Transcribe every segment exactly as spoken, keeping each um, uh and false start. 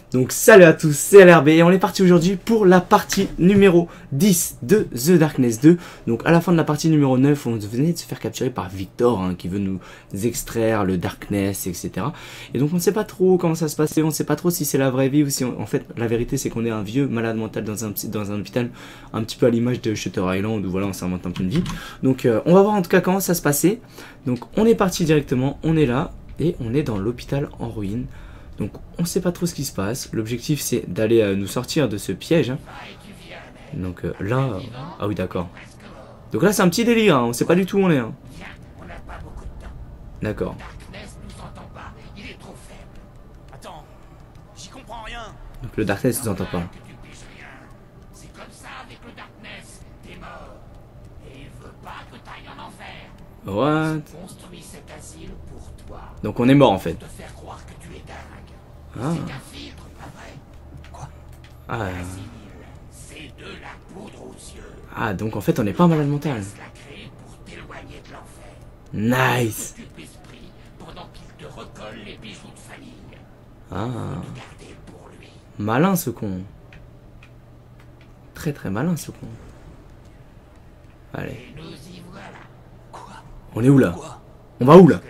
Donc salut à tous, c'est L R B et on est parti aujourd'hui pour la partie numéro dix de The Darkness deux. Donc à la fin de la partie numéro neuf, on venait de se faire capturer par Victor hein, qui veut nous extraire le Darkness, et cetera. Et donc on ne sait pas trop comment ça se passait, on ne sait pas trop si c'est la vraie vie ou si on... en fait la vérité c'est qu'on est un vieux malade mental dans un, dans un hôpital, un petit peu à l'image de Shutter Island où voilà on s'invente un peu une vie. Donc euh, on va voir en tout cas comment ça se passait. Donc on est parti directement, on est là et on est dans l'hôpital en ruine. Donc on sait pas trop ce qui se passe. L'objectif c'est d'aller euh, nous sortir de ce piège. Hein. Donc euh, là... Euh... Ah oui d'accord. Donc là c'est un petit délire, hein. On sait pas du tout où on est. Hein. D'accord. Donc le Darkness nous entend pas. What? Donc on est mort en fait. Ah. Ah. Euh... ah donc en fait on n'est pas malade mental. Nice. Ah. Malin ce con. Très très malin ce con. Allez. On est où là? On va où là?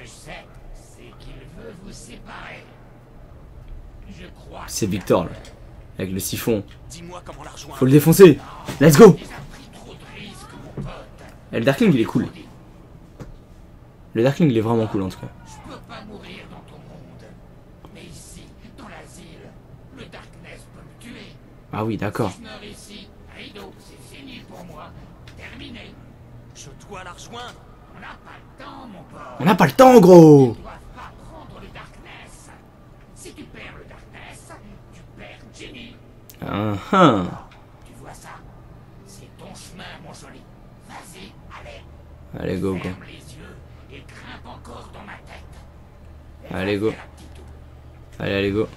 C'est Victor là, avec le siphon. Faut le défoncer. Let's go. Et le Darkling il est cool. Le Darkling il est vraiment cool en tout cas. Ah oui d'accord. On n'a pas le temps gros. Uh -huh. Tu vois ça? C'est ton chemin, mon joli. Vas-y, allez. Allez, go, go. Ferme les yeux et grimpe encore dans ma tête. Allez, go. Allez, allez, go.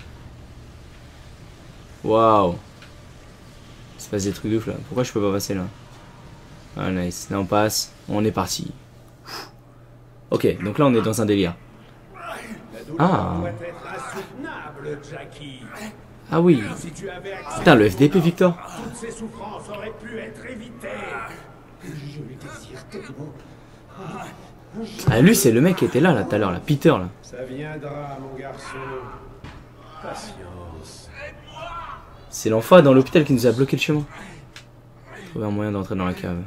Waouh. Il se passe des trucs de ouf là. Pourquoi je peux pas passer là? Ah, nice. Là, on passe. On est parti. Ok, donc là, on est dans un délire. Ah. Ah oui. Putain, le F D P, Victor. Toutes ces souffrances auraient pu être évitées. Je le désire tellement. Ah, lui, c'est le mec qui était là, là, tout à l'heure, là, Peter, là. Ça viendra, mon garçon. Patience. C'est l'enfant dans l'hôpital qui nous a bloqué le chemin. Trouver un moyen d'entrer dans la cave.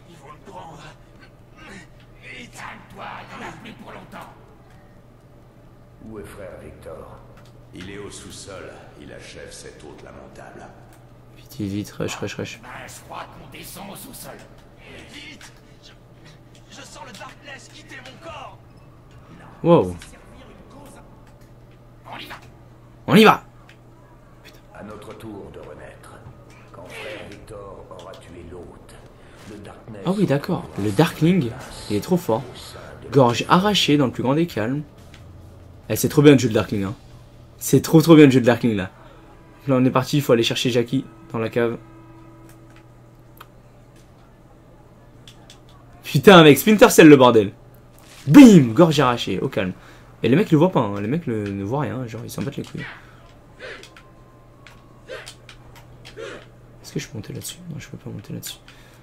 Où est frère Victor? Il est au sous-sol. Il achève cette hôte lamentable. Vite, vite, vite, rush, rush, rush. Ben, je crois qu'on descend au sous-sol. Vite! Je, je sens le Darkness quitter mon corps. Wow. On y va. On y va. Putain. À notre tour de renaître. Quand frère Victor aura tué l'hôte, le Darkness... Ah oui, d'accord. Le Darkling, il est trop fort. Gorge arrachée dans le plus grand des calmes. Eh, c'est trop bien le jeu de Darkling, hein. C'est trop trop bien le jeu de Darkling, là. Là, on est parti, il faut aller chercher Jackie dans la cave. Putain, mec, Splinter Cell, le bordel. Bim, gorge arrachée, au calme. Et les mecs le voient pas, hein. Les mecs le, ne voient rien, genre ils s'en battent les couilles. Est-ce que je peux monter là-dessus? Non, je peux pas monter là-dessus.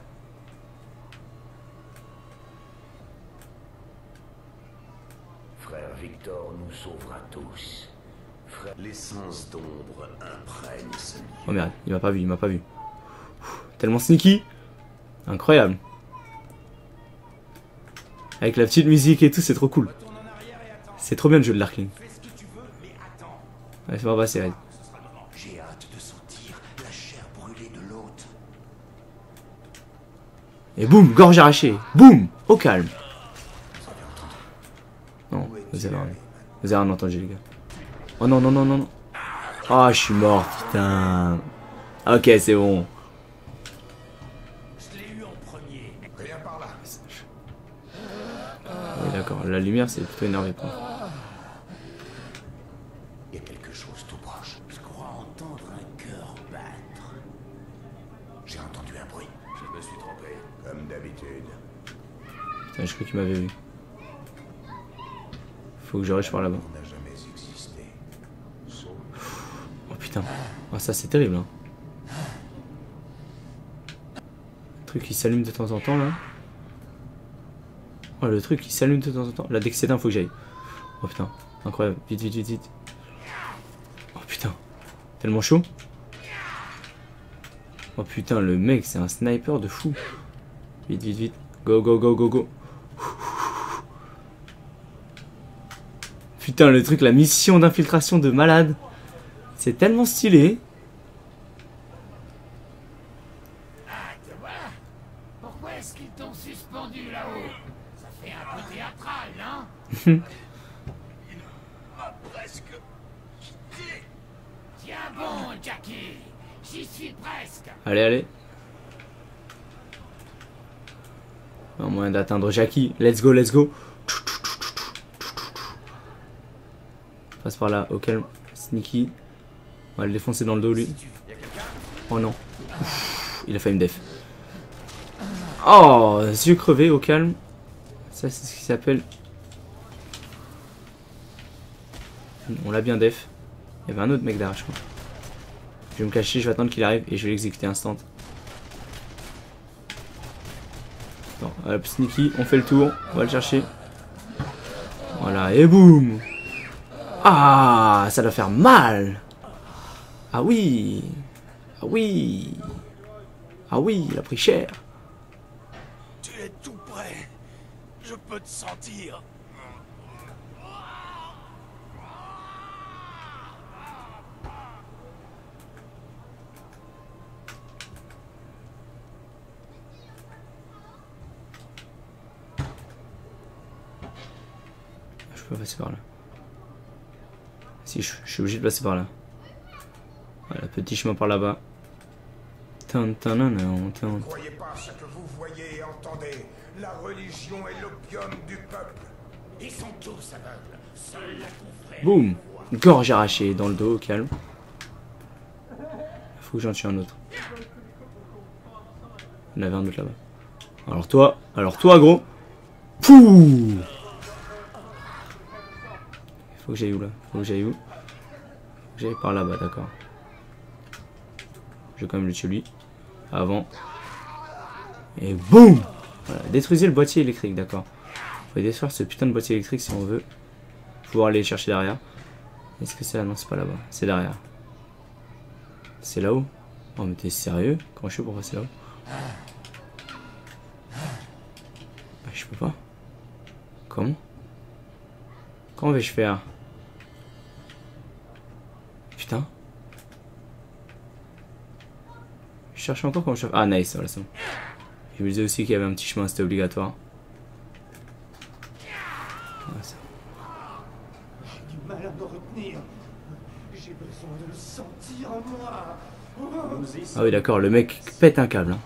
Frère Victor nous sauvera tous. Frère... L'essence d'ombre imprègne ce lieu. Oh merde, il m'a pas vu, il m'a pas vu. Tellement sneaky. Incroyable. Avec la petite musique et tout, c'est trop cool. C'est trop bien le jeu de Darkling. Ouais, c'est pas passé, Red. J'ai hâte de sentir la chair brûlée de l'hôte. Et boum, gorge arrachée. Boum, au calme. Non, vous avez rien. Vous avez rien entendu, les gars. Oh non, non, non, non, non. Ah, oh, je suis mort, putain. Ok, c'est bon. Je l'ai eu en premier. Rien par là. Oui, d'accord. La lumière, c'est plutôt énervé. Quoi. Il y a quelque chose tout proche. Je crois entendre un cœur battre. J'ai entendu un bruit. Je me suis trompé. Comme d'habitude. Putain, je crois qu'il m'avait vu. Faut que je rush par là-bas. putain. Oh, ça c'est terrible. Hein. Le truc qui s'allume de temps en temps là. Oh, le truc qui s'allume de temps en temps. Là, dès que c'est éteint, faut que j'aille. Oh putain, incroyable. Vite, vite, vite, vite. Oh putain, tellement chaud. Oh putain, le mec, c'est un sniper de fou. Vite, vite, vite. Go, go, go, go, go. Putain, le truc, la mission d'infiltration de malade. C'est tellement stylé. Pourquoi est-ce qu'ils t'ont suspendu là-haut? Ça fait un peu théâtral, non? Il m'a presque quitté. Tiens bon, Jackie. J'y suis presque. Allez, allez. Un moyen d'atteindre Jackie. Let's go, let's go. Passe par là, au calme. Sneaky. On va le défoncer dans le dos, lui. Oh non. Ouf, il a failli me def. Oh, yeux crevés, au calme. Ça, c'est ce qui s'appelle... On l'a bien def. Il y avait un autre mec derrière, je crois. Je vais me cacher, je vais attendre qu'il arrive et je vais l'exécuter instant. Bon, hop, sneaky, on fait le tour, on va le chercher. Voilà, et boum. Ah, ça doit faire mal. Ah oui. Ah oui. Ah oui, il a pris cher. Tu es tout près. Je peux te sentir. Je peux passer par là. Si, je, je suis obligé de passer par là. Voilà, petit chemin par là-bas. Ne croyez pas ce que vous voyez et entendez. La religion est l'opium du peuple. Ils sont tous aveugles. Seul la confrère. Boum. Gorge arrachée dans le dos, au calme. Faut que j'en tue un autre. Il y en avait un autre là-bas. Alors toi, alors toi gros. Pouh. Faut que j'aille où là? Faut que j'aille où? Faut que j'aille par là-bas, d'accord. Je vais quand même le tuer lui. Avant. Et boum. Voilà, détruisez le boîtier électrique, d'accord. Faut détruire ce putain de boîtier électrique si on veut pouvoir aller chercher derrière. Est-ce que c'est là? Non, c'est pas là-bas. C'est derrière. C'est là-haut? Oh mais t'es sérieux? Comment je fais pour passer là-haut? Ah, je peux pas. Comment? Comment vais-je faire? Putain. Je cherche encore comment je fais. Ah nice, voilà c'est bon. Je me disais aussi qu'il y avait un petit chemin, c'était obligatoire. Ah, j'ai du mal à me retenir. J'ai besoin de le sentir en moi. Ah oui d'accord, le mec pète un câble. Hein.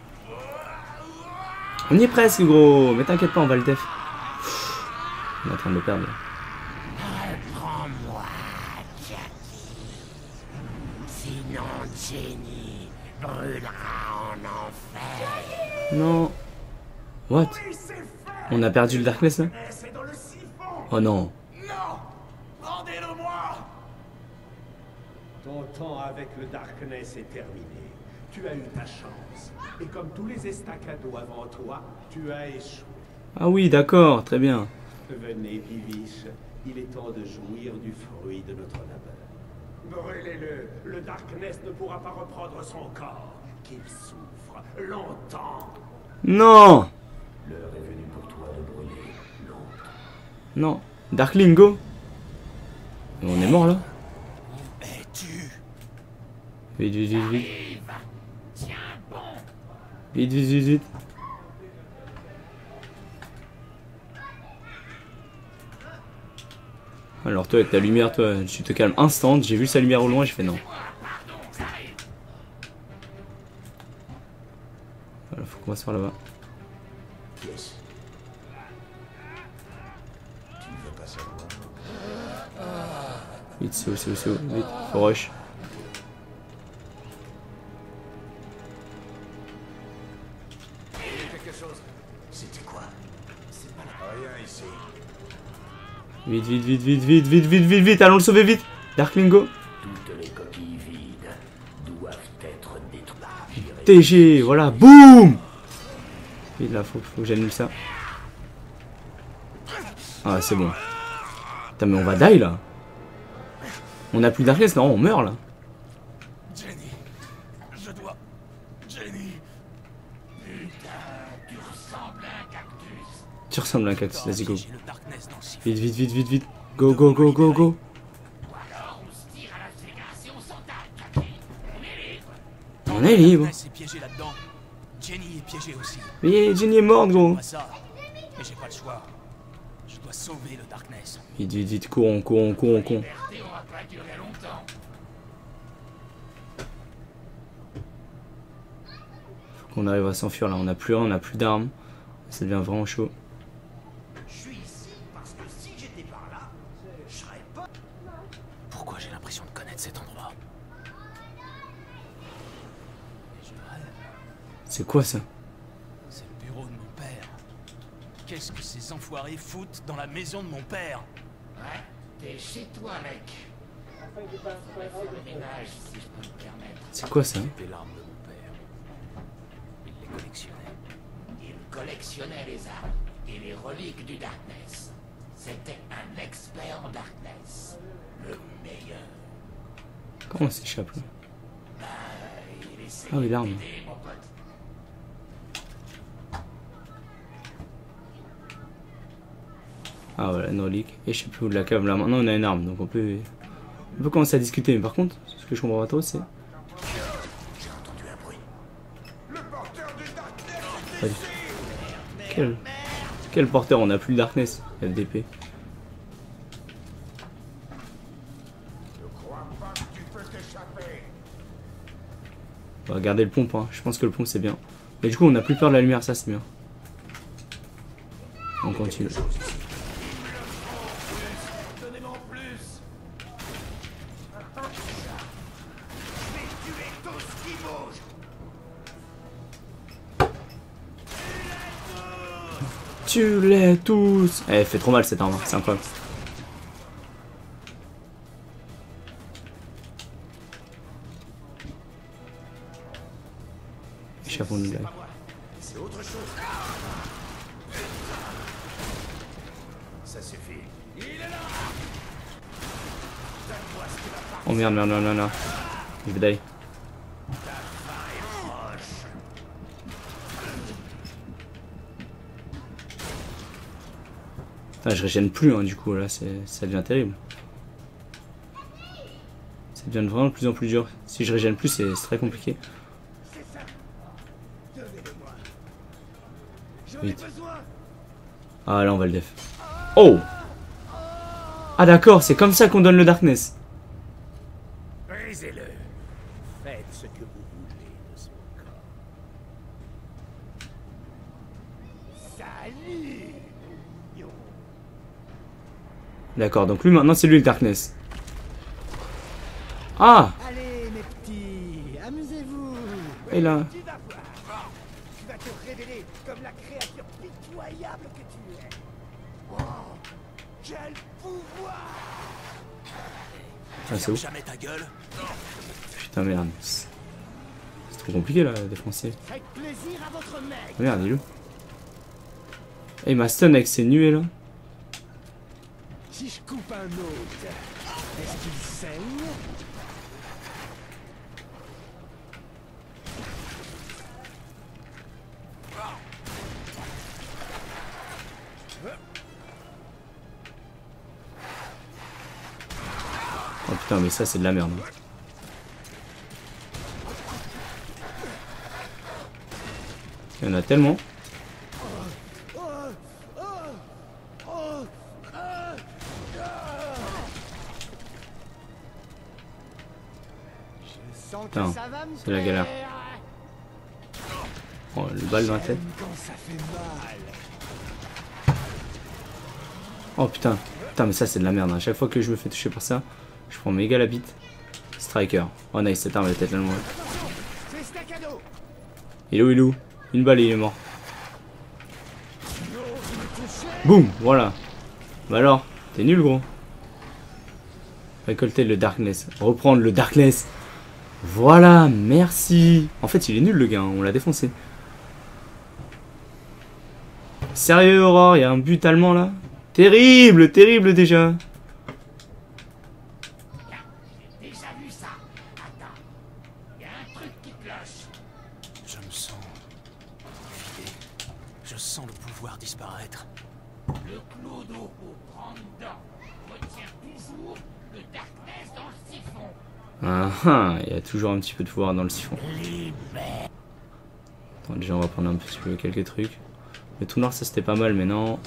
On y est presque gros, mais t'inquiète pas, on va le def. On est en train de le perdre. Reprends-moi, Jackie. Sinon Jenny brûlera en enfer. Non. What? On a perdu le Darkness là? C'est dans le siphon. Oh non. Non. Rendez-le-moi. Ton temps avec le Darkness est terminé. Tu as eu ta chance. Et comme tous les estacados avant toi, tu as échoué. Ah oui d'accord, très bien. Venez, Bibiche. Il est temps de jouir du fruit de notre labeur. Brûlez-le. Le Darkness ne pourra pas reprendre son corps. Qu'il souffre longtemps. Non. L'heure est venue pour toi de brûler l'autre. Non. Darkling go. On est mort là. Es-tu? Vite vite vite vite. Tiens bon. Vite vite vite vite. Alors toi avec ta lumière, toi, tu te calmes instant. J'ai vu sa lumière au loin, j'ai fait non. Voilà, faut qu'on passe par là-bas. Yes. Tu ne veux pas savoir? Vite, c'est où, c'est où, c'est où, vite, faut rush. Quelque chose. C'était quoi? C'est pas là. Rien ici. Vite, vite, vite, vite, vite, vite, vite, vite, vite, allons le sauver vite. Darkling go. Toutes les coquilles vides doivent être détruites. T G, voilà, boum. Et là, faut, faut que j'annule ça. Ah, c'est bon. Putain, mais on va die là. On a plus d'arcade, non, on meurt là. Jenny, je dois... Jenny... Putain, tu ressembles à un cactus. Tu ressembles à un cactus, vas-y go. J'ai le Darkness dans le siphon. Vite, vite, vite, vite, vite. Go, go, go, go, go. Alors on se tire à la ségrégation sans tac. On est libre. On est libre. Darkness est piégé là-dedans. Jenny est piégée aussi. Mais Jenny est morte, gros. Pas ça, mais j'ai pas le choix. Je dois sauver le Darkness. Vite, vite, vite, courons, courons, courons, courons. Liberté aura pas duré longtemps. Faut qu'on arrive à s'enfuir là. On a plus rien, on a plus d'armes. Ça devient vraiment chaud. Je suis ici parce que si j'étais par là, je serais pas... Pourquoi j'ai l'impression de connaître cet endroit? Et je rêve. C'est quoi ça? C'est le bureau de mon père. Qu'est-ce que ces enfoirés foutent dans la maison de mon père? Ouais, t'es chez toi, mec. Faudrait faire le ménage, si je peux me permettre. C'est quoi ça? C'était l'arme de mon père. Il les collectionnait. Il collectionnait les armes et les reliques du Darkness. C'était un expert en Darkness. Le meilleur. Comment on s'échappe là? Bah, il essayait Ah oui, l'arme. d'aider mon pote. Ah voilà, une relique. Et je sais plus où de la cave là. Maintenant on a une arme donc on peut. On peut commencer à discuter. Mais par contre, ce que je comprends pas trop c'est. J'ai entendu un bruit. Le porteur du Darkness est Pas du ici. tout. Quel. Quel porteur? On a plus le Darkness. F D P. Je crois pas que tu peux t'échapper. On va garder le pompe. Hein. Je pense que le pompe c'est bien. Mais du coup on a plus peur de la lumière. Ça c'est bien. On continue. Donnez-moi en plus. Je vais tuer tout ce qui bouge. Tu les tous. Eh, elle fait trop mal cette arme. C'est incroyable. Échappons de blague. C'est autre chose. Ça suffit. Oh merde, merde, merde, merde, merde. Je vais die. Putain, je régène plus, hein, du coup, là, c'est, ça devient terrible. Ça devient vraiment de plus en plus dur. Si je régène plus, c'est c'est très compliqué. Vite. Ah, là, on va le def. Oh! Ah, d'accord, c'est comme ça qu'on donne le Darkness. Brisez-le. Faites ce que vous voulez de son corps. Salut. D'accord, donc lui, maintenant, c'est lui le Darkness. Ah! Allez, mes petits, amusez-vous. Et là. Tu vas voir. Tu vas te révéler comme la créature pitoyable que tu es. Wow, quel pouvoir! Ah, c'est où? Jamais ta gueule. Putain, merde. C'est trop compliqué, là, défoncer. Faites plaisir à votre mec. Ah, merde, dis-le. Et il m'a stun avec ses nuées, là. Si je coupe un autre, est-ce qu'il saigne? Oh putain, mais ça, c'est de la merde. Il y en a tellement. Je sens Putain, que ça va me c'est la galère. plaire. Oh, le balle dans la tête. Quand ça fait mal. Oh putain. Putain, mais ça, c'est de la merde. À chaque fois que je me fais toucher par ça, je prends méga la bite. Striker. Oh nice, cette arme, elle était tellement. C'est Staccato. Il est où, il est où? Une balle et il est mort. Boum, voilà. Bah alors, t'es nul, gros. Récolter le Darkness. Reprendre le Darkness. Voilà, merci. En fait, il est nul le gars, hein, on l'a défoncé. Sérieux, Aurore, il y a un but allemand là? Terrible, terrible déjà. J'ai déjà vu ça. Attends. Il y a un truc qui cloche. Je me sens vidé. Je sens le pouvoir disparaître. Le clodo au prend dedans retient toujours le Darkness dans le siphon. Ah ah, il y a toujours un petit peu de pouvoir dans le siphon. Attends, déjà on va prendre un petit peu quelques trucs. Le tout noir ça c'était pas mal mais non.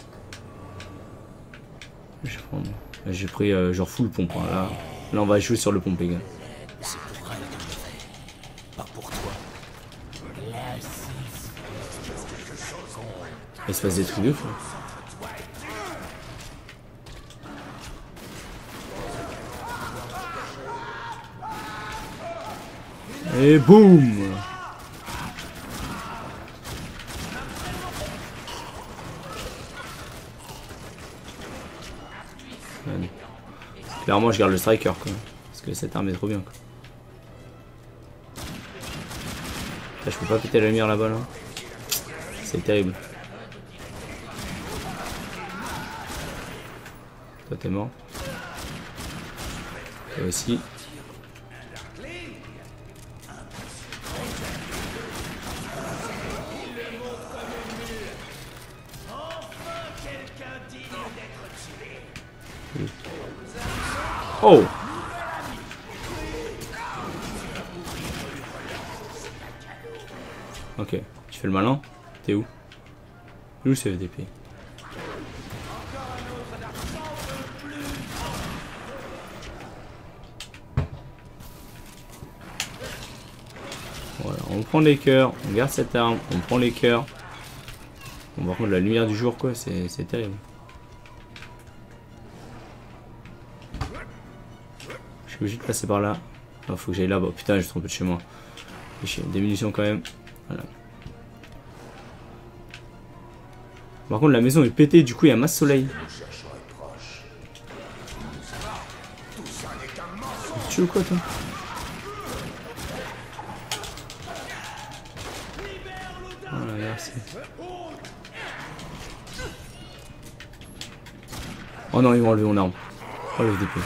J'ai pris euh, genre full pompe hein, là. Là on va jouer sur le pompe les gars. C'est pour elle que je le fais. Pas pour toi. Il se passe des trucs de fou. Et boum. Ouais. Clairement je garde le striker quoi. Parce que cette arme est trop bien quoi. Là, je peux pas péter la lumière là-bas là. C'est terrible. Toi t'es mort. Toi aussi. Oh! Ok, tu fais le malin? T'es où? Où le C V D P? Voilà, on prend les cœurs, on garde cette arme, on prend les cœurs. On va prendre la lumière du jour quoi, c'est terrible. Je suis obligé de passer par là. Il faut que j'aille là-bas. Putain, je suis trompé de chez moi. Des munitions quand même. Voilà. Par contre, la maison est pétée, du coup, il y a masse soleil. Tu veux quoi, toi? Voilà, merci. Oh non, ils vont enlever mon arme. Oh, le V D P.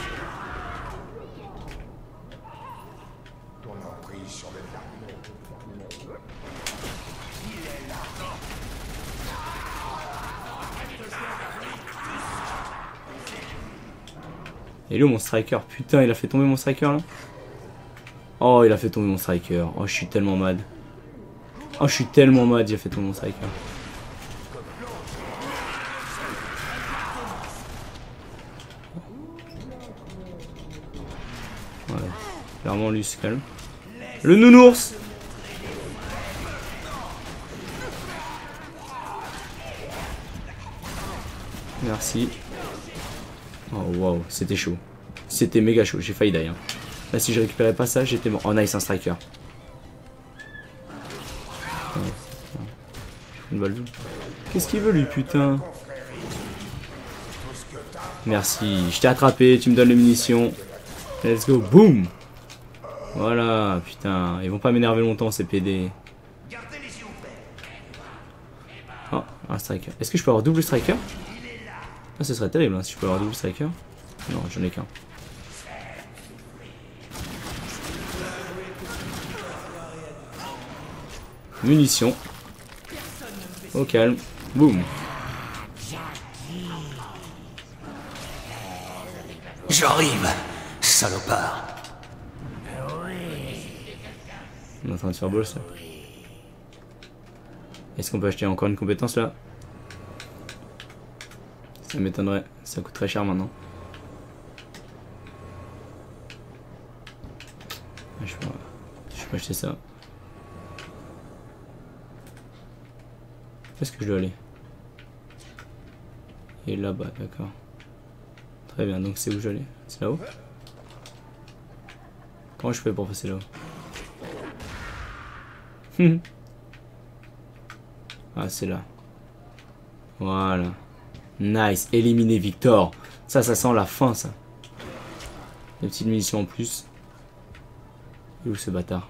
Et là mon striker, putain il a fait tomber mon striker là. Oh il a fait tomber mon striker. Oh je suis tellement mad. Oh je suis tellement mad, il a fait tomber mon striker. Voilà. Clairement lui se calme. Le nounours. Merci. Oh waouh, c'était chaud. C'était méga chaud, j'ai failli die. Hein. Là si je récupérais pas ça, j'étais mort. Oh nice, un striker. Une balle. Qu'est-ce qu'il veut lui, putain? Merci, je t'ai attrapé, tu me donnes les munitions. Let's go, boum. Voilà, putain, ils vont pas m'énerver longtemps ces P D. Oh, un striker. Est-ce que je peux avoir double striker? Ah, ce serait terrible hein, si je peux avoir double striker. Non, j'en ai qu'un. Munitions. Au calme. Boum. J'arrive, salopard. On est en train de faire bol ça. Est-ce qu'on peut acheter encore une compétence là? Ça m'étonnerait, ça coûte très cher maintenant. Je peux, je peux acheter ça. Où est-ce que je dois aller? Et là-bas, d'accord. Très bien, donc c'est où je dois aller? C'est là-haut? Comment je fais pour passer là-haut? Ah, c'est là. Voilà. Nice, éliminer Victor. Ça, ça sent la fin, ça. Des petites munitions en plus. Et où ce bâtard?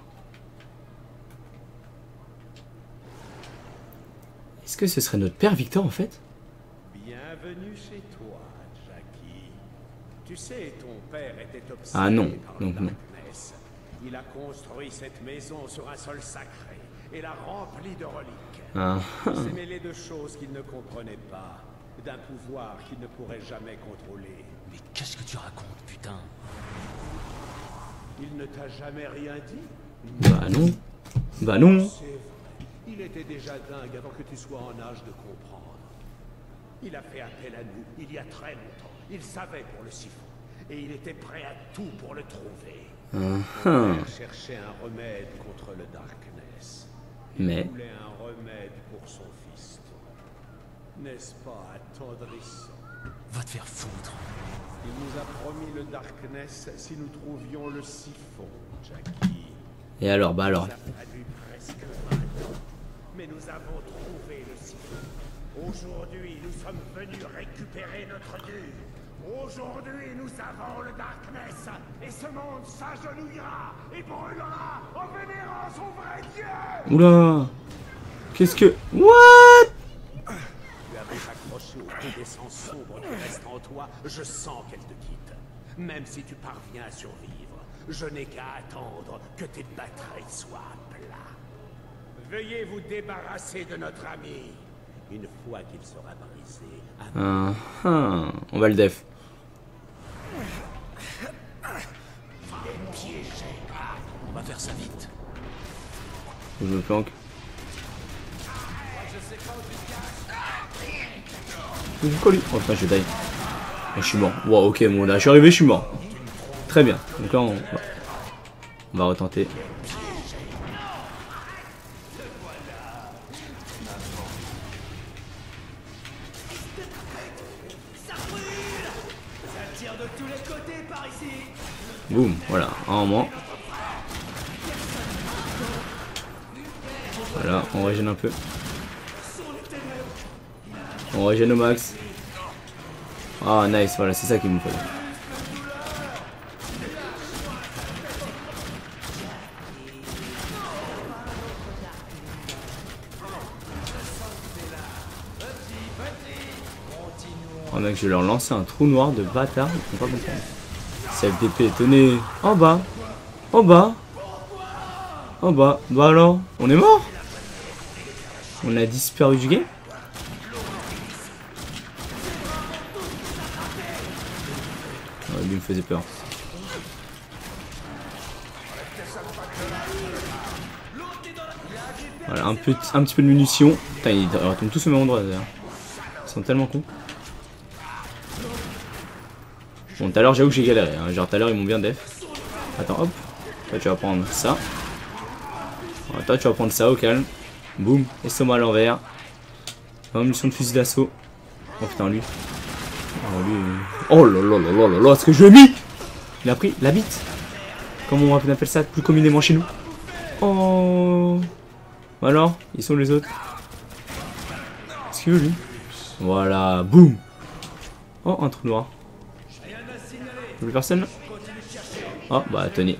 Est-ce que ce serait notre père Victor en fait? Bienvenue chez toi, Jackie. Tu sais, ton père était obsédé Ah non, par donc le non. Darkness. Il a construit cette maison sur un sol sacré et l'a remplie de reliques. Ah. Il s'est mêlé de choses qu'il ne comprenait pas, d'un pouvoir qu'il ne pourrait jamais contrôler. Mais qu'est-ce que tu racontes, putain? Il ne t'a jamais rien dit? Bah non. Bah non. C'est vrai. Il était déjà dingue avant que tu sois en âge de comprendre. Il a fait appel à nous il y a très longtemps. Il savait pour le siphon. Et il était prêt à tout pour le trouver. Uh Mon -huh. père cherchait un remède contre le Darkness. Il Mais voulait un remède pour son fils. N'est-ce pas attendrissant? Va te faire foutre. Il nous a promis le Darkness si nous trouvions le siphon, Jackie. et alors, bah alors. Il a fallu presque vingt ans, mais nous avons trouvé le siphon. Aujourd'hui, nous sommes venus récupérer notre dû. Aujourd'hui, nous avons le Darkness, et ce monde s'agenouillera et brûlera en vénérant son vrai dieu. Oula. Qu'est-ce que... What? Tu avais accroché au coup des sangs sombres qui restent en toi, je sens qu'elle te quitte. Même si tu parviens à survivre, je n'ai qu'à attendre que tes batteries soient à plat. Veuillez vous débarrasser de notre ami. Une fois qu'il sera brisé, Uh -huh. On va le def. On va faire ça vite. Je me planque. Je suis collé. Oh putain, je die. Oh, je suis mort. Wow, ok, bon là, je suis arrivé, je suis mort. Très bien. Donc là, on, on va retenter. Boum, voilà, un en moins. Voilà, on régène un peu. On régène au max. Ah, nice, voilà, c'est ça qu'il me fallait. Oh mec, je vais leur lancer un trou noir de bâtard, ils vont pas comprendre. C F D P, tenez, en bas, en bas, en bas, bah alors, on est mort? On a disparu du game? Oh, lui me faisait peur. Voilà, un, peu, un petit peu de munitions. Putain, ils retournent tous au même endroit d'ailleurs. Ils sont tellement cons. Bon, tout à l'heure, j'avoue que j'ai galéré. Hein. Genre, tout à l'heure, ils m'ont bien def. Attends, hop. Toi, tu vas prendre ça. Alors, toi, tu vas prendre ça au calme. Boum. Estomac à l'envers. Munition de fusil d'assaut. Oh putain, lui. Oh, lui. Oh là là là là là là, ce que je lui ai mis! Il a pris la bite. Comment on appelle ça plus communément chez nous? Oh. Alors, ils sont les autres. Qu'est-ce qu'il veut, lui? Voilà. Boum. Oh, un trou noir. Plus personne. Oh bah tenez.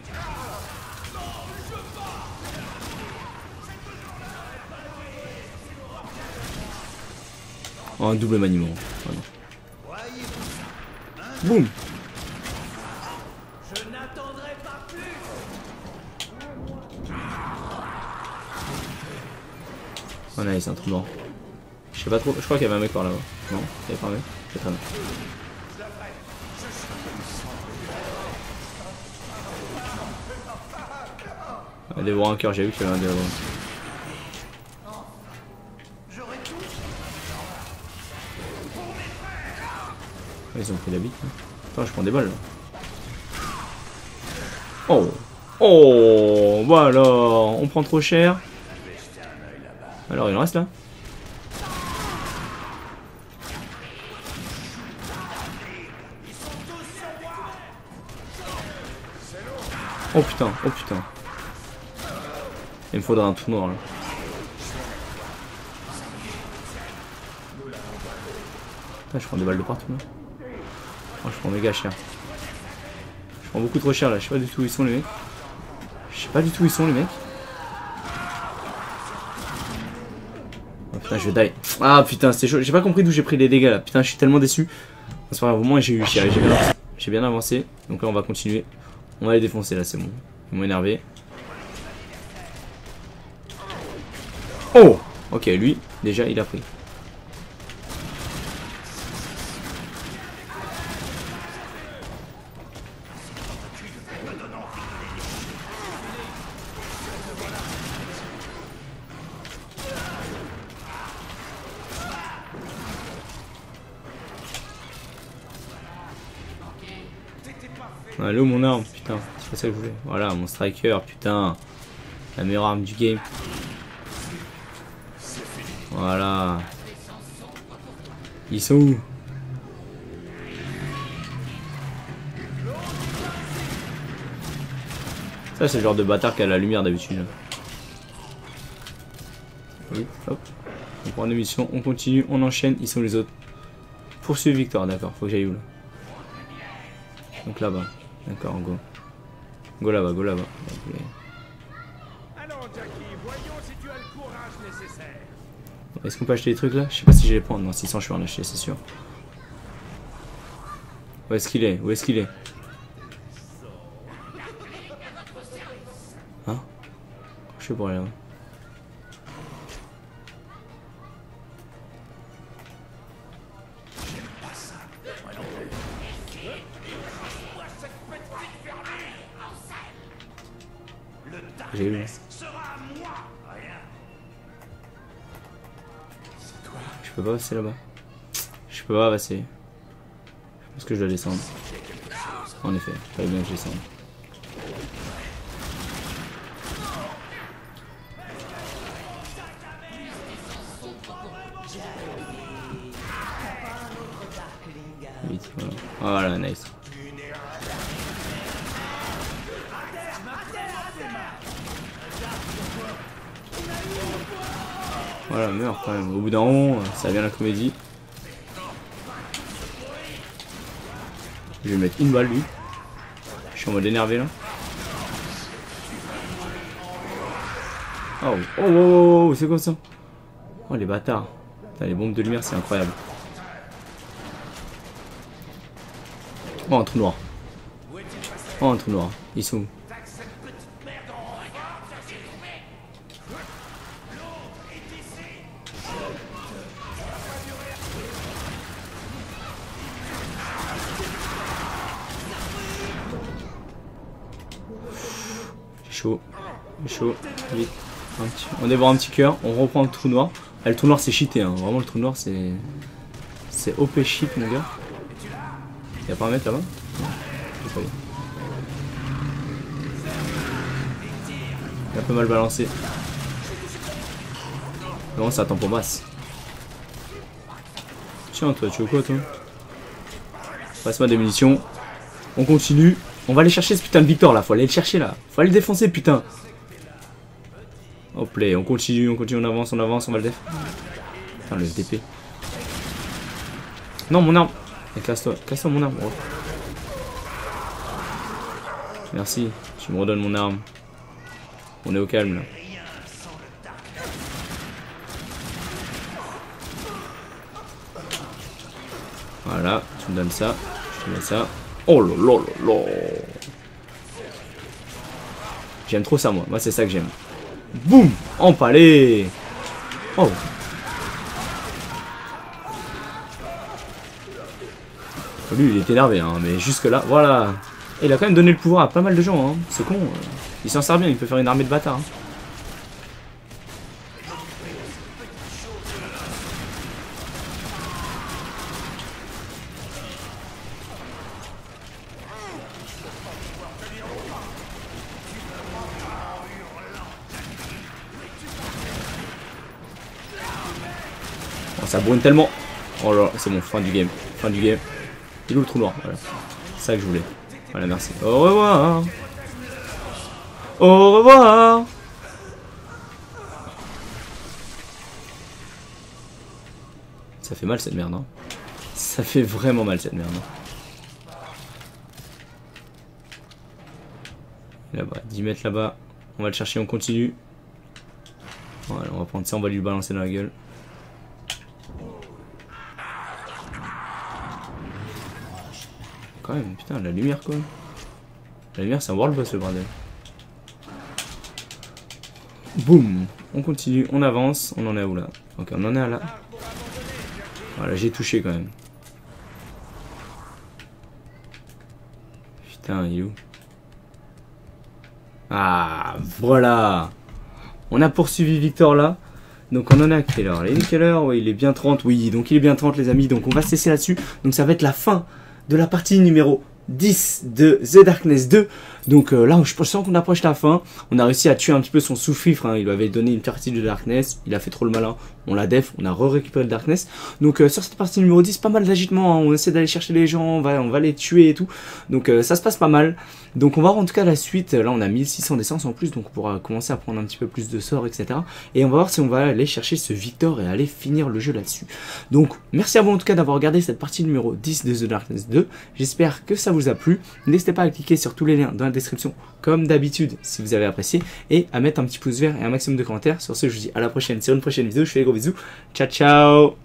Oh, un double maniement. Oh, non. Boum. Je n'attendrai pas plus. Oh nice, un trou noir. Je sais pas trop, je crois qu'il y avait un mec par là-bas. Non, il y avait pas un mec. C'est très bien. Allez voir un cœur, j'ai vu qu'il y avait un derrière. Ils ont pris la bite. Hein. Attends, je prends des balles là. Oh. Oh. Bah alors, on prend trop cher. Alors il en reste là. Oh putain, oh putain. Il me faudra un trou noir là. Putain, je prends des balles de partout là. Oh, je prends méga cher. Je prend beaucoup trop cher là. Je sais pas du tout où ils sont les mecs. Je sais pas du tout où ils sont les mecs. Oh putain, je vais die. Ah putain, c'était chaud. J'ai pas compris d'où j'ai pris les dégâts là. Putain, je suis tellement déçu. C'est pas grave, au moins j'ai eu. J'ai bien, avancé. bien avancé. Donc là, on va continuer. On va les défoncer là, c'est bon. Ils m'ont énervé. Oh! Ok, lui, déjà, il a pris. Allô mon arme, putain, c'est pas ça que je voulais. Voilà, mon striker, putain. La meilleure arme du game. Voilà. Ils sont où? Ça c'est le genre de bâtard qui a la lumière d'habitude. Oui, hop. On prend des missions, on continue, on enchaîne. Ils sont les autres. Poursuivre Victor, d'accord, faut que j'aille où là? Donc là-bas. D'accord, go. Go là-bas, go là-bas. Okay. Allons, Jackie, voyons si tu as le courage nécessaire. Est-ce qu'on peut acheter des trucs là? Je sais pas si je vais les prendre. Non, six cents, je vais en acheter, c'est sûr. Où est-ce qu'il est? Où est-ce qu'il est? Hein? Je sais pas là. J'ai eu. Je peux pas passer là-bas. Je peux pas passer. Je pense que je dois descendre. En effet, il fallait bien que je descende. Vite, voilà. Voilà, nice. Voilà, meurt quand même. Au bout d'un moment, ça vient la comédie. Je vais mettre une balle lui. Je suis en mode énervé là. Oh, oh, oh, oh, oh c'est quoi ça? Oh les bâtards. Putain, les bombes de lumière c'est incroyable. Oh un trou noir. Oh un trou noir. Ils sont où? Chaud, chaud, vite. Un petit... On dévore un petit cœur, on reprend le trou noir. Ah, le trou noir c'est cheaté, hein. Vraiment le trou noir c'est. C'est O P shit mon gars. Y'a pas un mec là-bas? J'ai pas vu. Il a un peu mal balancé. Non, ça attend pour masse. Tiens, toi, tu veux quoi toi? Passe-moi des munitions. On continue. On va aller chercher ce putain de Victor là, faut aller le chercher là. Faut aller le défoncer putain. Hop là, on continue, on continue, on avance, on avance, on va le déf. Putain le F D P. Non mon arme. Casse-toi, casse-toi mon arme. Oh. Merci, tu me redonnes mon arme. On est au calme là. Voilà, tu me donnes ça, je te mets ça. Oh là là là là. J'aime trop ça moi, moi c'est ça que j'aime. Boum, empalé. Oh. Lui il est énervé hein, mais jusque là, voilà. Et il a quand même donné le pouvoir à pas mal de gens hein. C'est con, il s'en sert bien, il peut faire une armée de bâtards hein. Ça brûle tellement. Oh là, c'est bon, fin du game. Fin du game. Il est où le trou noir? Voilà. C'est ça que je voulais. Voilà, merci. Au revoir. Au revoir. Ça fait mal cette merde, hein. Ça fait vraiment mal cette merde. Hein. Là-bas, dix mètres là-bas. On va le chercher, on continue. Voilà, on va prendre ça, on va lui balancer dans la gueule. Quand même, putain, la lumière quoi. La lumière, c'est un world boss le bordel. Boum. On continue, on avance. On en est où là? Ok, on en est à là. Voilà, j'ai touché quand même. Putain, il est où? Ah, voilà. On a poursuivi Victor là. Donc on en est à quelle heure? Il est quelle heure? Oui, il est bien trente. Oui, donc il est bien trente les amis. Donc on va se laisser là-dessus. Donc ça va être la fin de la partie numéro dix de The Darkness deux. Donc euh, là, je sens qu'on approche la fin. On a réussi à tuer un petit peu son sous-fifre. Hein. Il lui avait donné une partie de Darkness. Il a fait trop le malin. On l'a def. On a re-récupéré le Darkness. Donc euh, sur cette partie numéro dix, pas mal d'agitement. Hein. On essaie d'aller chercher les gens. On va, on va les tuer et tout. Donc euh, ça se passe pas mal. Donc on va voir en tout cas la suite. Là, on a mille six cents d'essence en plus. Donc on pourra commencer à prendre un petit peu plus de sorts, et cetera. Et on va voir si on va aller chercher ce Victor et aller finir le jeu là-dessus. Donc merci à vous en tout cas d'avoir regardé cette partie numéro dix de The Darkness deux. J'espère que ça vous a plu. N'hésitez pas à cliquer sur tous les liens dans la description comme d'habitude si vous avez apprécié et à mettre un petit pouce vert et un maximum de commentaires. Sur ce, je vous dis à la prochaine sur une prochaine vidéo. Je fais des gros bisous. Ciao ciao.